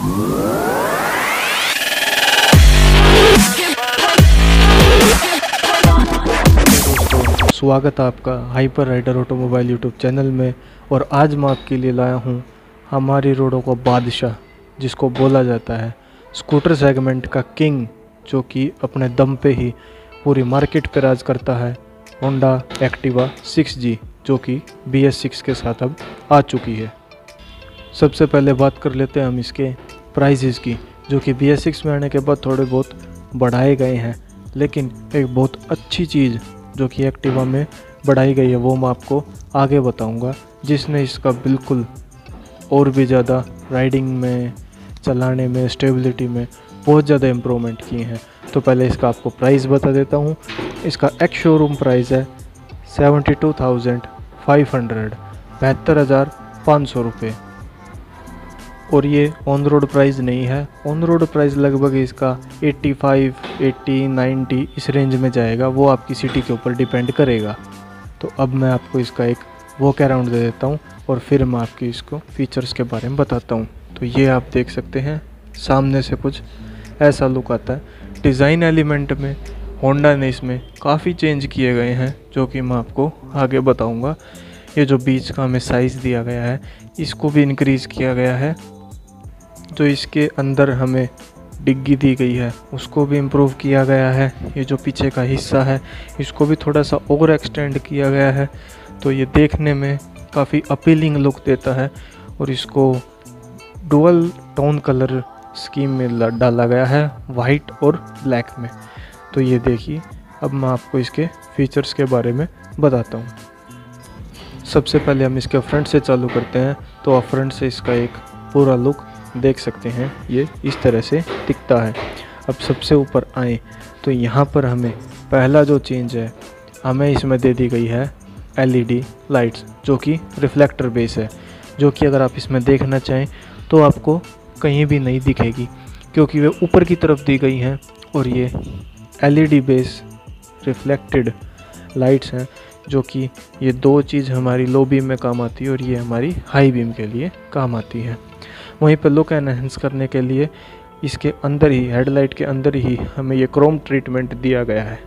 स्वागत है आपका Hyper Rider automobile YouTube channel में। और आज मैं आपके लिए लाया हूँ हमारी रोडों का बादशाह, जिसको बोला जाता है स्कूटर सेगमेंट का किंग, जो कि अपने दम पे ही पूरी मार्केट पे राज करता है, होंडा एक्टिवा 6G, जो कि BS6 के साथ अब आ चुकी है। सबसे पहले बात कर लेते हैं हम इसके प्राइजेज़ की, जो कि BS6 में आने के बाद थोड़े बहुत बढ़ाए गए हैं, लेकिन एक बहुत अच्छी चीज़ जो कि एक्टिवा में बढ़ाई गई है वो मैं आपको आगे बताऊंगा, जिसने इसका बिल्कुल और भी ज़्यादा राइडिंग में, चलाने में, स्टेबिलिटी में बहुत ज़्यादा इम्प्रूवमेंट किए हैं। तो पहले इसका आपको प्राइस बता देता हूँ। इसका एक्स शोरूम प्राइस है 72,500, 72,500 रुपये। और ये ऑन रोड प्राइस नहीं है। ऑन रोड प्राइस लगभग इसका 85, 80, 90 इस रेंज में जाएगा, वो आपकी सिटी के ऊपर डिपेंड करेगा। तो अब मैं आपको इसका एक वॉक अराउंड दे देता हूँ और फिर मैं आपकी इसको फीचर्स के बारे में बताता हूँ। तो ये आप देख सकते हैं, सामने से कुछ ऐसा लुक आता है। डिज़ाइन एलिमेंट में होंडा ने इसमें काफ़ी चेंज किए गए हैं, जो कि मैं आपको आगे बताऊँगा। ये जो बीच का हमें साइज़ दिया गया है, इसको भी इंक्रीज़ किया गया है। जो इसके अंदर हमें डिग्गी दी गई है उसको भी इम्प्रूव किया गया है। ये जो पीछे का हिस्सा है इसको भी थोड़ा सा ओवर एक्सटेंड किया गया है, तो ये देखने में काफ़ी अपीलिंग लुक देता है। और इसको डुअल टोन कलर स्कीम में डाला गया है, वाइट और ब्लैक में। तो ये देखिए, अब मैं आपको इसके फीचर्स के बारे में बताता हूँ। सबसे पहले हम इसके फ्रंट से चालू करते हैं। तो आप फ्रंट से इसका एक पूरा लुक देख सकते हैं, ये इस तरह से दिखता है। अब सबसे ऊपर आए तो यहाँ पर हमें पहला जो चेंज है, हमें इसमें दे दी गई है LED लाइट्स, जो कि रिफ्लेक्टर बेस है, जो कि अगर आप इसमें देखना चाहें तो आपको कहीं भी नहीं दिखेगी, क्योंकि वे ऊपर की तरफ दी गई हैं। और ये LED बेस रिफ्लेक्टेड लाइट्स हैं, जो कि ये दो चीज़ हमारी लो बीम में काम आती है और ये हमारी हाई बीम के लिए काम आती है। वहीं पर लुक एनहेंस करने के लिए इसके अंदर ही, हेडलाइट के अंदर ही हमें ये क्रोम ट्रीटमेंट दिया गया है।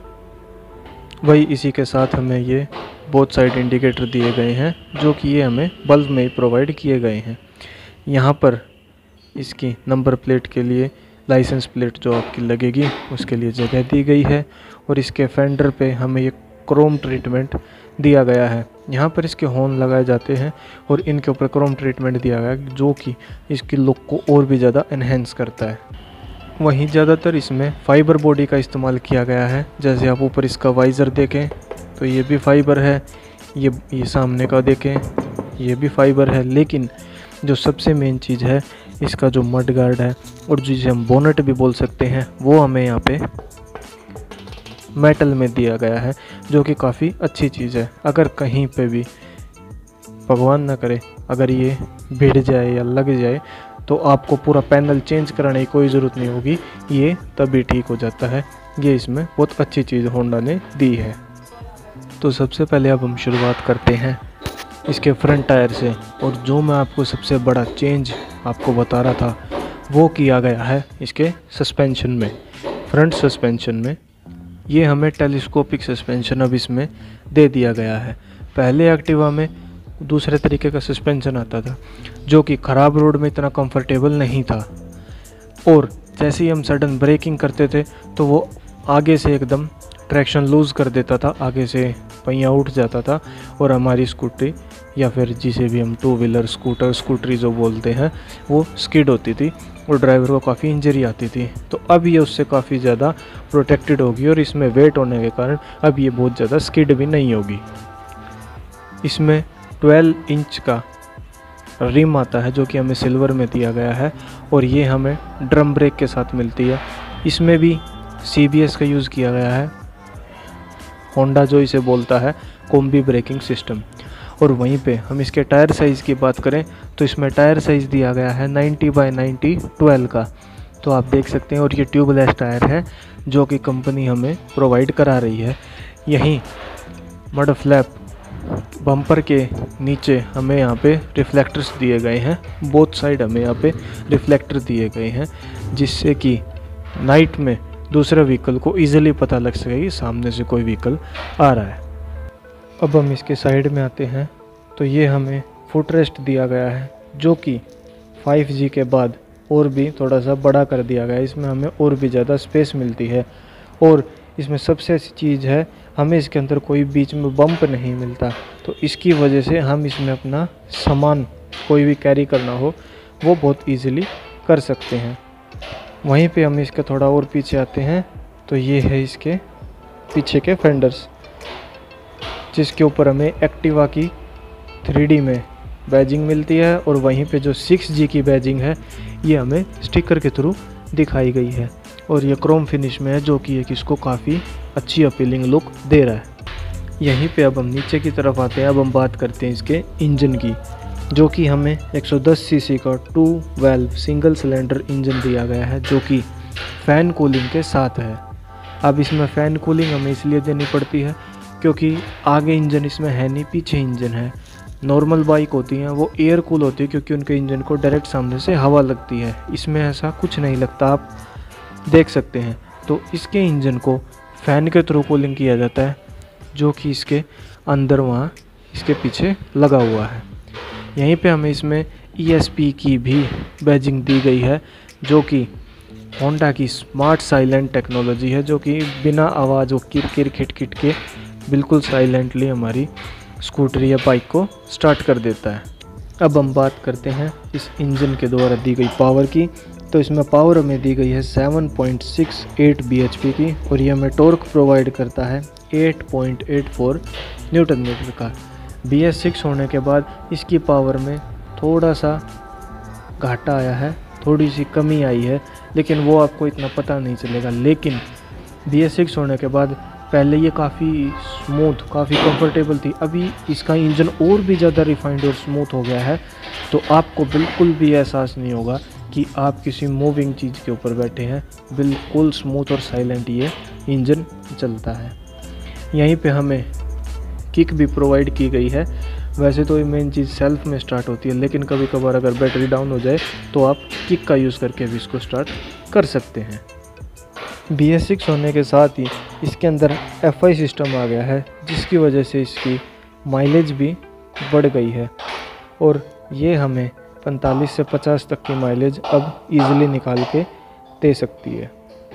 वही इसी के साथ हमें ये बोथ साइड इंडिकेटर दिए गए हैं, जो कि ये हमें बल्ब में ही प्रोवाइड किए गए हैं। यहाँ पर इसकी नंबर प्लेट के लिए, लाइसेंस प्लेट जो आपकी लगेगी उसके लिए जगह दी गई है। और इसके फेंडर पे हमें ये क्रोम ट्रीटमेंट दिया गया है। यहाँ पर इसके हॉर्न लगाए जाते हैं और इनके ऊपर क्रोम ट्रीटमेंट दिया गया है, जो कि इसकी लुक को और भी ज़्यादा एनहेंस करता है। वहीं ज़्यादातर इसमें फाइबर बॉडी का इस्तेमाल किया गया है। जैसे आप ऊपर इसका वाइज़र देखें तो ये भी फाइबर है, ये सामने का देखें ये भी फाइबर है। लेकिन जो सबसे मेन चीज़ है, इसका जो मड गार्ड है और जिसे हम बोनट भी बोल सकते हैं, वो हमें यहाँ पे मेटल में दिया गया है, जो कि काफ़ी अच्छी चीज़ है। अगर कहीं पे भी भगवान ना करे अगर ये भिड़ जाए या लग जाए तो आपको पूरा पैनल चेंज कराने की कोई ज़रूरत नहीं होगी, ये तभी ठीक हो जाता है। ये इसमें बहुत अच्छी चीज़ होंडा ने दी है। तो सबसे पहले अब हम शुरुआत करते हैं इसके फ्रंट टायर से। और जो मैं आपको सबसे बड़ा चेंज आपको बता रहा था वो किया गया है इसके सस्पेंशन में। फ्रंट सस्पेंशन में ये हमें टेलीस्कोपिक सस्पेंशन अब इसमें दे दिया गया है। पहले एक्टिवा में दूसरे तरीके का सस्पेंशन आता था, जो कि ख़राब रोड में इतना कंफर्टेबल नहीं था। और जैसे ही हम सडन ब्रेकिंग करते थे तो वो आगे से एकदम ट्रैक्शन लूज़ कर देता था, आगे से पहिया उठ जाता था और हमारी स्कूटी या फिर जिसे भी हम टू व्हीलर, स्कूटरी जो बोलते हैं, वो स्किड होती थी और ड्राइवर को काफ़ी इंजरी आती थी। तो अब ये उससे काफ़ी ज़्यादा प्रोटेक्टेड होगी और इसमें वेट होने के कारण अब ये बहुत ज़्यादा स्किड भी नहीं होगी। इसमें 12 इंच का रिम आता है, जो कि हमें सिल्वर में दिया गया है और ये हमें ड्रम ब्रेक के साथ मिलती है। इसमें भी CBS का यूज़ किया गया है, होंडा जो इसे बोलता है कॉम्बी ब्रेकिंग सिस्टम। और वहीं पे हम इसके टायर साइज़ की बात करें तो इसमें टायर साइज़ दिया गया है 90/90 12 का। तो आप देख सकते हैं, और ये ट्यूबलेस टायर है जो कि कंपनी हमें प्रोवाइड करा रही है। यहीं मड फ्लैप बम्पर के नीचे हमें यहाँ पे रिफ्लेक्टर्स दिए गए हैं, बोथ साइड हमें यहाँ पे रिफ्लेक्टर दिए गए हैं, जिससे कि नाइट में दूसरे व्हीकल को इजीली पता लग सके कि सामने से कोई व्हीकल आ रहा है। अब हम इसके साइड में आते हैं तो ये हमें फुट रेस्ट दिया गया है, जो कि 5G के बाद और भी थोड़ा सा बड़ा कर दिया गया है। इसमें हमें और भी ज़्यादा स्पेस मिलती है, और इसमें सबसे अच्छी चीज़ है हमें इसके अंदर कोई बीच में बम्प नहीं मिलता, तो इसकी वजह से हम इसमें अपना सामान कोई भी कैरी करना हो वो बहुत इजीली कर सकते हैं। वहीं पे हम इसके थोड़ा और पीछे आते हैं तो ये है इसके पीछे के फेंडर्स, जिसके ऊपर हमें एक्टिवा की 3D में बैजिंग मिलती है, और वहीं पे जो 6G की बैजिंग है ये हमें स्टिकर के थ्रू दिखाई गई है, और ये क्रोम फिनिश में है, जो कि एक इसको काफ़ी अच्छी अपीलिंग लुक दे रहा है। यहीं पे अब हम नीचे की तरफ आते हैं। अब हम बात करते हैं इसके इंजन की, जो कि हमें 110 सीसी का 2 वाल्व सिंगल सिलेंडर इंजन दिया गया है, जो कि फ़ैन कूलिंग के साथ है। अब इसमें फ़ैन कूलिंग हमें इसलिए देनी पड़ती है क्योंकि आगे इंजन इसमें है नहीं, पीछे इंजन है। नॉर्मल बाइक होती हैं वो एयर कूल होती है क्योंकि उनके इंजन को डायरेक्ट सामने से हवा लगती है, इसमें ऐसा कुछ नहीं लगता, आप देख सकते हैं। तो इसके इंजन को फ़ैन के थ्रू कूलिंग किया जाता है, जो कि इसके अंदर वहाँ इसके पीछे लगा हुआ है। यहीं पे हमें इसमें ESP की भी बैजिंग दी गई है, जो कि होंडा की स्मार्ट साइलेंट टेक्नोलॉजी है, जो कि बिना आवाज़ और किर खिट खिट के बिल्कुल साइलेंटली हमारी स्कूटर या बाइक को स्टार्ट कर देता है। अब हम बात करते हैं इस इंजन के द्वारा दी गई पावर की। तो इसमें पावर हमें दी गई है 7.68 bhp की, और ये हमें टॉर्क प्रोवाइड करता है 8.84 न्यूटन मीटर का। BS6 होने के बाद इसकी पावर में थोड़ा सा घाटा आया है, थोड़ी सी कमी आई है, लेकिन वो आपको इतना पता नहीं चलेगा। लेकिन BS6 होने के बाद पहले ये काफ़ी स्मूथ, काफ़ी कंफर्टेबल थी, अभी इसका इंजन और भी ज़्यादा रिफाइंड और स्मूथ हो गया है, तो आपको बिल्कुल भी एहसास नहीं होगा कि आप किसी मूविंग चीज़ के ऊपर बैठे हैं। बिल्कुल स्मूथ और साइलेंट ये इंजन चलता है। यहीं पे हमें किक भी प्रोवाइड की गई है। वैसे तो ये मेन चीज़ सेल्फ में स्टार्ट होती है, लेकिन कभी कभार अगर बैटरी डाउन हो जाए तो आप किक का यूज़ करके भी इसको स्टार्ट कर सकते हैं। BS6 होने के साथ ही इसके अंदर FI सिस्टम आ गया है, जिसकी वजह से इसकी माइलेज भी बढ़ गई है, और ये हमें 45 से 50 तक की माइलेज अब इजीली निकाल के दे सकती है।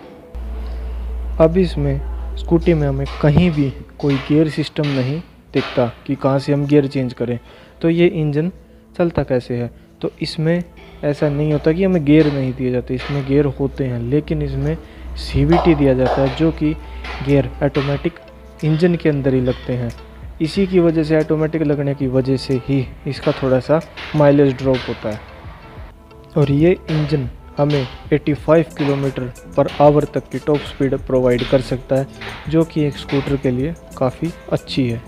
अब इसमें स्कूटी में हमें कहीं भी कोई गियर सिस्टम नहीं दिखता कि कहाँ से हम गियर चेंज करें, तो ये इंजन चलता कैसे है। तो इसमें ऐसा नहीं होता कि हमें गियर नहीं दिए जाते, इसमें गियर होते हैं, लेकिन इसमें CVT दिया जाता है, जो कि गियर ऑटोमेटिक इंजन के अंदर ही लगते हैं। इसी की वजह से ऑटोमेटिक लगने की वजह से ही इसका थोड़ा सा माइलेज ड्रॉप होता है, और ये इंजन हमें 85 km/h तक की टॉप स्पीड प्रोवाइड कर सकता है, जो कि एक स्कूटर के लिए काफ़ी अच्छी है।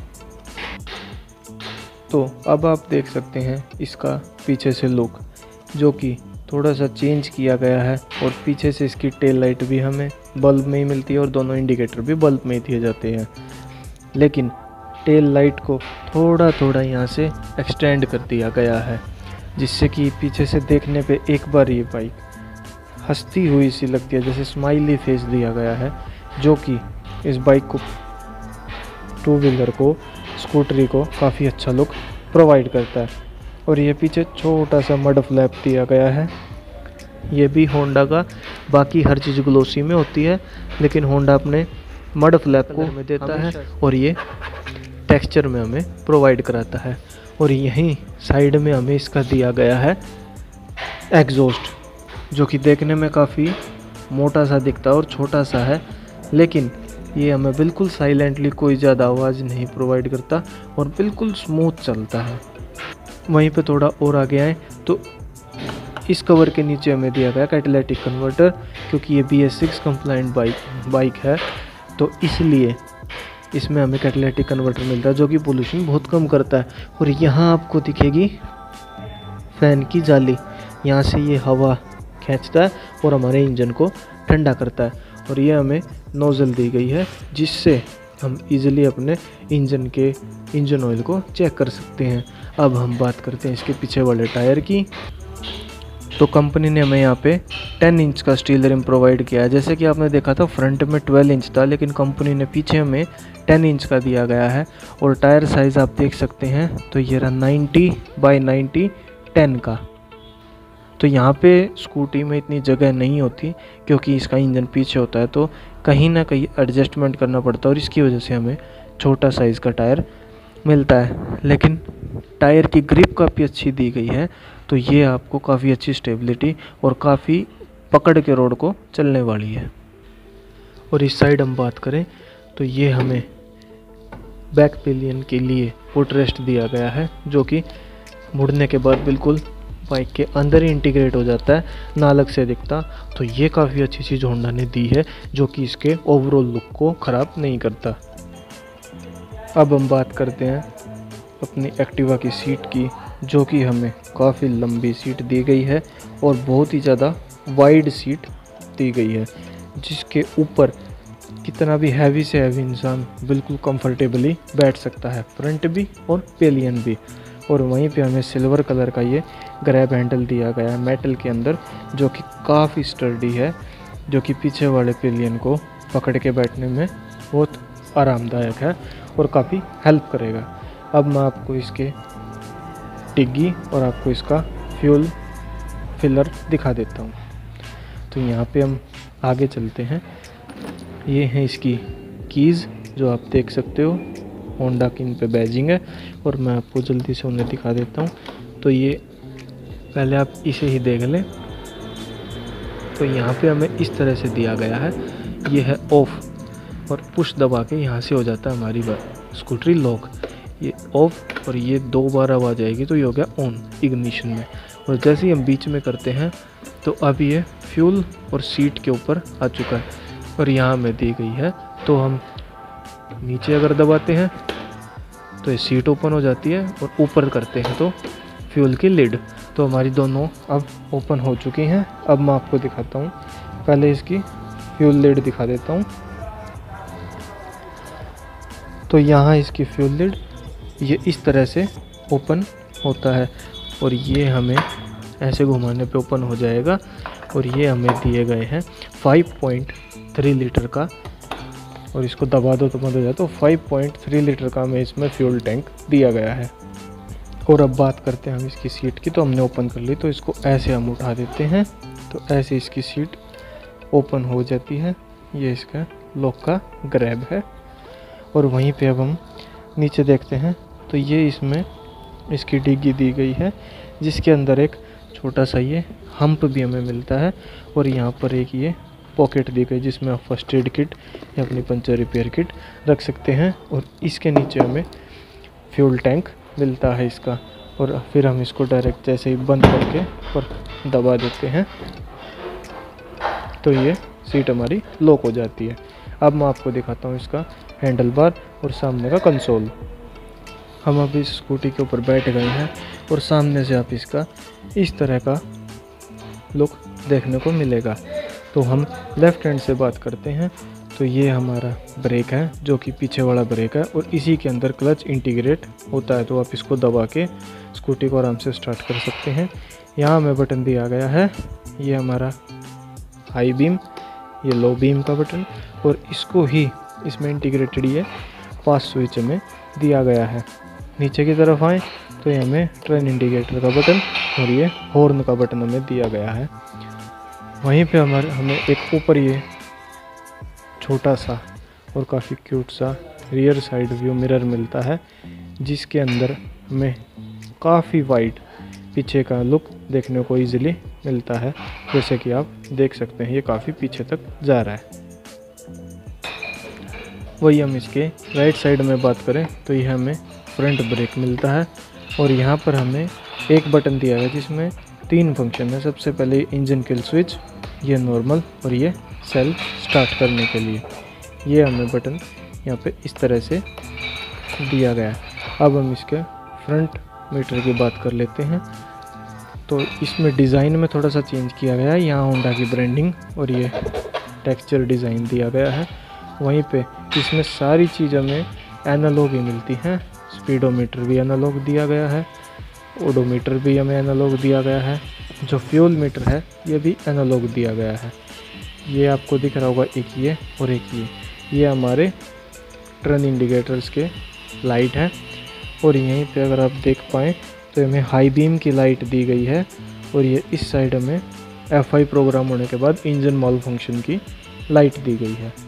तो अब आप देख सकते हैं इसका पीछे से लुक, जो कि थोड़ा सा चेंज किया गया है, और पीछे से इसकी टेल लाइट भी हमें बल्ब में ही मिलती है, और दोनों इंडिकेटर भी बल्ब में ही दिए जाते हैं। लेकिन टेल लाइट को थोड़ा थोड़ा यहाँ से एक्सटेंड कर दिया गया है, जिससे कि पीछे से देखने पे एक बार ये बाइक हंसती हुई सी लगती है, जैसे स्माइली फेस दिया गया है, जो कि इस बाइक को, टू व्हीलर को, स्कूटरी को काफ़ी अच्छा लुक प्रोवाइड करता है। और ये पीछे छोटा सा मड फ्लैप दिया गया है, ये भी होंडा का, बाकी हर चीज़ ग्लोसी में होती है, लेकिन होंडा अपने मड फ्लैप को में देता है, और ये टेक्सचर में हमें प्रोवाइड कराता है। और यहीं साइड में हमें इसका दिया गया है एग्जॉस्ट, जो कि देखने में काफ़ी मोटा सा दिखता है और छोटा सा है, लेकिन ये हमें बिल्कुल साइलेंटली कोई ज़्यादा आवाज़ नहीं प्रोवाइड करता और बिल्कुल स्मूथ चलता है। वहीं पे थोड़ा और आगे आए तो इस कवर के नीचे हमें दिया गया कैटालिटिक कन्वर्टर, क्योंकि ये BS6 कंप्लाइंट बाइक है, तो इसलिए इसमें हमें कैटालिटिक कन्वर्टर मिलता है, जो कि पोल्यूशन बहुत कम करता है। और यहाँ आपको दिखेगी फ़ैन की जाली, यहाँ से ये हवा खींचता है और हमारे इंजन को ठंडा करता है। और ये हमें नोज़ल दी गई है, जिससे हम इजीली अपने इंजन ऑयल को चेक कर सकते हैं। अब हम बात करते हैं इसके पीछे वाले टायर की। तो कंपनी ने हमें यहाँ पे 10 इंच का स्टील रिम प्रोवाइड किया है। जैसे कि आपने देखा था फ्रंट में 12 इंच था, लेकिन कंपनी ने पीछे हमें 10 इंच का दिया गया है। और टायर साइज़ आप देख सकते हैं, तो ये रहा 90 बाई 90 10 का। तो यहाँ पे स्कूटी में इतनी जगह नहीं होती क्योंकि इसका इंजन पीछे होता है, तो कहीं ना कहीं एडजस्टमेंट करना पड़ता है और इसकी वजह से हमें छोटा साइज़ का टायर मिलता है। लेकिन टायर की ग्रिप काफ़ी अच्छी दी गई है, तो ये आपको काफ़ी अच्छी स्टेबिलिटी और काफ़ी पकड़ के रोड को चलने वाली है। और इस साइड हम बात करें तो ये हमें बैक पिलियन के लिए फुट रेस्ट दिया गया है, जो कि मुड़ने के बाद बिल्कुल बाइक के अंदर ही इंटीग्रेट हो जाता है, ना अलग से दिखता। तो ये काफ़ी अच्छी चीज़ होंडा ने दी है, जो कि इसके ओवरऑल लुक को ख़राब नहीं करता। अब हम बात करते हैं अपनी एक्टिवा की सीट की, जो कि हमें काफ़ी लंबी सीट दी गई है और बहुत ही ज़्यादा वाइड सीट दी गई है, जिसके ऊपर कितना भी हैवी से हैवी इंसान बिल्कुल कंफर्टेबली बैठ सकता है, फ्रंट भी और पिलियन भी। और वहीं पे हमें सिल्वर कलर का ये ग्रैब हैंडल दिया गया है मेटल के अंदर, जो कि काफ़ी स्टर्डी है, जो कि पीछे वाले पिलियन को पकड़ के बैठने में बहुत आरामदायक है और काफ़ी हेल्प करेगा। अब मैं आपको इसके डिग्गी और आपको इसका फ्यूल फिलर दिखा देता हूँ। तो यहाँ पे हम आगे चलते हैं। ये हैं इसकी कीज़, जो आप देख सकते हो होंडा की इन पे बैजिंग है, और मैं आपको जल्दी से उन्हें दिखा देता हूँ। तो ये पहले आप इसे ही देख लें। तो यहाँ पे हमें इस तरह से दिया गया है, ये है ऑफ़, और पुश दबा के यहाँ से हो जाता है हमारी स्कूटरी लॉक। ये ऑफ और ये 2 बार आवाज़ आएगी, तो ये हो गया ऑन इग्निशन में। और जैसे ही हम बीच में करते हैं तो अब ये फ्यूल और सीट के ऊपर आ चुका है, और यहाँ में दी गई है। तो हम नीचे अगर दबाते हैं तो ये सीट ओपन हो जाती है, और ऊपर करते हैं तो फ्यूल की लिड। तो हमारी दोनों अब ओपन हो चुकी हैं। अब मैं आपको दिखाता हूँ, पहले इसकी फ्यूल लिड दिखा देता हूँ। तो यहाँ इसकी फ्यूल लिड ये इस तरह से ओपन होता है, और ये हमें ऐसे घुमाने पे ओपन हो जाएगा। और ये हमें दिए गए हैं 5.3 लीटर का, और इसको दबा दो तो बंद हो जाए। तो 5.3 लीटर का हमें इसमें फ्यूल टैंक दिया गया है। और अब बात करते हैं हम इसकी सीट की। तो हमने ओपन कर ली, तो इसको ऐसे हम उठा देते हैं, तो ऐसे इसकी सीट ओपन हो जाती है। ये इसका लॉक का ग्रैब है। और वहीं पे अब हम नीचे देखते हैं, तो ये इसमें इसकी डिग्गी दी गई है, जिसके अंदर एक छोटा सा ये हम्प भी हमें मिलता है। और यहाँ पर एक ये पॉकेट दी गई, जिसमें आप फर्स्ट एड किट या अपनी पंचर रिपेयर किट रख सकते हैं। और इसके नीचे हमें फ्यूल टैंक मिलता है इसका। और फिर हम इसको डायरेक्ट जैसे ही बंद करके और दबा देते हैं, तो ये सीट हमारी लॉक हो जाती है। अब मैं आपको दिखाता हूँ इसका हैंडल बार और सामने का कंसोल। हम अब इस स्कूटी के ऊपर बैठ गए हैं, और सामने से आप इसका इस तरह का लुक देखने को मिलेगा। तो हम लेफ़्ट हैंड से बात करते हैं, तो ये हमारा ब्रेक है, जो कि पीछे वाला ब्रेक है, और इसी के अंदर क्लच इंटीग्रेट होता है। तो आप इसको दबा के स्कूटी को आराम से स्टार्ट कर सकते हैं। यहाँ हमें बटन दिया गया है, ये हमारा हाई बीम, ये लो बीम का बटन, और इसको ही इसमें इंटीग्रेटेड ये पास स्विच में दिया गया है। नीचे की तरफ आए तो ये हमें ट्रेन इंडिकेटर का बटन और ये हॉर्न का बटन हमें दिया गया है। वहीं पे हमें एक ऊपर ये छोटा सा और काफ़ी क्यूट सा रियर साइड व्यू मिरर मिलता है, जिसके अंदर हमें काफ़ी वाइड पीछे का लुक देखने को ईजिली मिलता है। जैसे कि आप देख सकते हैं, ये काफ़ी पीछे तक जा रहा है। वही हम इसके राइट साइड में बात करें तो ये हमें फ्रंट ब्रेक मिलता है, और यहाँ पर हमें एक बटन दिया है जिसमें 3 फंक्शन है। सबसे पहले इंजन किल स्विच, ये नॉर्मल, और ये सेल्फ स्टार्ट करने के लिए। ये हमें बटन यहाँ पे इस तरह से दिया गया है। अब हम इसके फ्रंट मीटर की बात कर लेते हैं। तो इसमें डिज़ाइन में थोड़ा सा चेंज किया गया है, यहाँ होंडा की ब्रांडिंग और ये टेक्सचर डिज़ाइन दिया गया है। वहीं पे इसमें सारी चीज़ हमें एनालॉग ही मिलती हैं। स्पीडोमीटर भी एनालॉग दिया गया है, ओडोमीटर भी हमें एनालॉग दिया गया है, जो फ्यूल मीटर है ये भी एनालॉग दिया गया है। ये आपको दिख रहा होगा एक ये और एक ये हमारे टर्न इंडिकेटर्स के लाइट हैं। और यहीं पे अगर आप देख पाएँ तो हमें हाई बीम की लाइट दी गई है और ये इस साइड हमें F5 प्रोग्राम होने के बाद इंजन मॉल फंक्शन की लाइट दी गई है।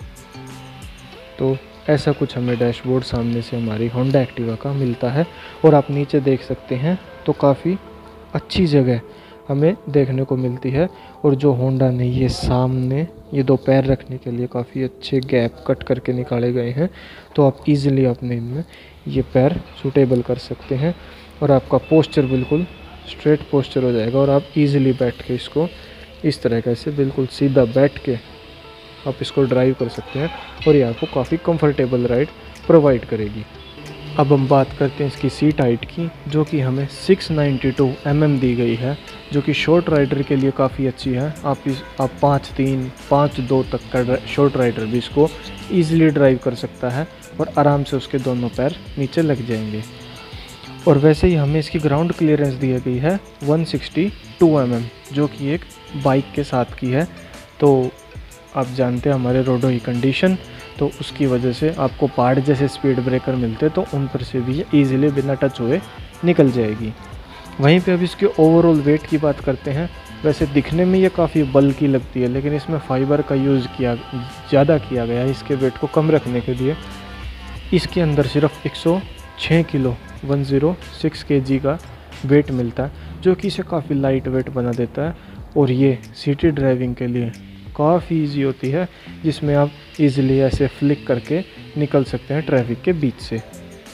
तो ऐसा कुछ हमें डैशबोर्ड सामने से हमारी होंडा एक्टिवा का मिलता है। और आप नीचे देख सकते हैं तो काफ़ी अच्छी जगह हमें देखने को मिलती है। और जो होंडा ने ये सामने ये दो पैर रखने के लिए काफ़ी अच्छे गैप कट करके निकाले गए हैं, तो आप इजीली अपने इनमें ये पैर सूटेबल कर सकते हैं और आपका पोस्चर बिल्कुल स्ट्रेट पोस्चर हो जाएगा और आप इजीली बैठ के इसको इस तरह से बिल्कुल सीधा बैठ के आप इसको ड्राइव कर सकते हैं और ये आपको काफ़ी कंफर्टेबल राइड प्रोवाइड करेगी। अब हम बात करते हैं इसकी सीट हाइट की, जो कि हमें 692 mm दी गई है, जो कि शॉर्ट राइडर के लिए काफ़ी अच्छी है। आप 5'3", 5'2" तक का शॉर्ट राइडर भी इसको ईजिली ड्राइव कर सकता है और आराम से उसके दोनों पैर नीचे लग जाएंगे। और वैसे ही हमें इसकी ग्राउंड क्लियरेंस दी गई है 162 mm, जो कि एक बाइक के साथ की है। तो आप जानते हैं हमारे रोडों की कंडीशन, तो उसकी वजह से आपको पहाड़ जैसे स्पीड ब्रेकर मिलते तो उन पर से भी ये ईजिली बिना टच हुए निकल जाएगी। वहीं पे अब इसके ओवरऑल वेट की बात करते हैं। वैसे दिखने में ये काफ़ी बल्की लगती है, लेकिन इसमें फाइबर का यूज़ ज़्यादा किया गया है इसके वेट को कम रखने के लिए। इसके अंदर सिर्फ 106 किलो 106 kg का वेट मिलता है, जो कि इसे काफ़ी लाइट वेट बना देता है। और ये सिटी ड्राइविंग के लिए काफ़ी इजी होती है, जिसमें आप इजीली ऐसे फ्लिक करके निकल सकते हैं ट्रैफिक के बीच से।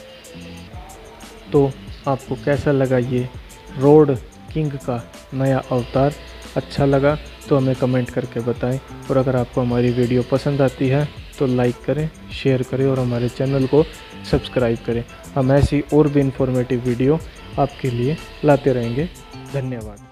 तो आपको कैसा लगा ये रोड किंग का नया अवतार? अच्छा लगा तो हमें कमेंट करके बताएं। और अगर आपको हमारी वीडियो पसंद आती है तो लाइक करें, शेयर करें और हमारे चैनल को सब्सक्राइब करें। हम ऐसी और भी इंफॉर्मेटिव वीडियो आपके लिए लाते रहेंगे। धन्यवाद।